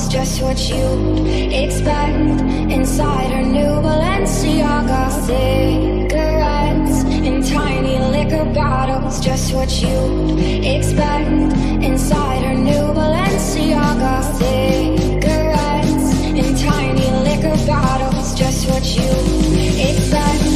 just what you'd expect inside her new Balenciaga. Cigarettes in tiny liquor bottles, just what you'd expect inside her new Balenciaga. Cigarettes in tiny liquor bottles, just what you'd expect.